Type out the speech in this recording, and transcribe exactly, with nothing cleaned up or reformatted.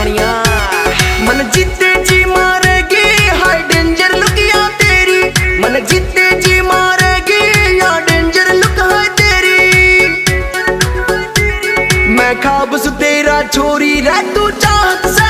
मन जीते जी मारेगी, हाय डेंजर लुक या तेरी। मन जीते जी मारेगी, या डेंजर लुक है तेरी। मैं ख्वाब सु तेरा छोरी रह तू चाहत